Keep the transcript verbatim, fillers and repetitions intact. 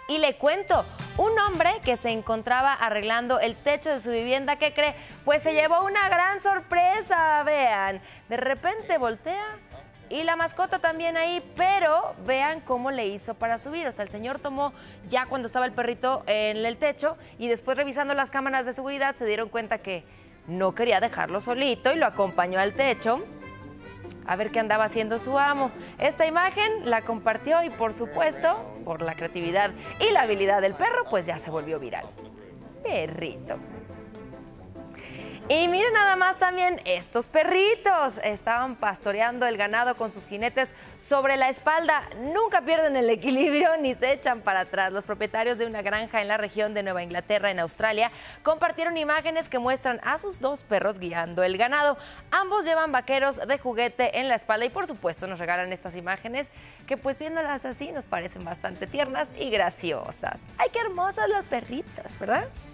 Y le cuento, un hombre que se encontraba arreglando el techo de su vivienda, ¿qué cree? Pues se llevó una gran sorpresa, vean. De repente voltea y la mascota también ahí, pero vean cómo le hizo para subir. O sea, el señor tomó ya cuando estaba el perrito en el techo y después revisando las cámaras de seguridad se dieron cuenta que no quería dejarlo solito y lo acompañó al techo a ver qué andaba haciendo su amo. Esta imagen la compartió y, por supuesto, por la creatividad y la habilidad del perro, pues ya se volvió viral. Perrito. Y miren nada más también estos perritos. Estaban pastoreando el ganado con sus jinetes sobre la espalda. Nunca pierden el equilibrio ni se echan para atrás. Los propietarios de una granja en la región de Nueva Inglaterra, en Australia, compartieron imágenes que muestran a sus dos perros guiando el ganado. Ambos llevan vaqueros de juguete en la espalda y, por supuesto, nos regalan estas imágenes que, pues viéndolas así, nos parecen bastante tiernas y graciosas. ¡Ay, qué hermosos los perritos!, ¿verdad?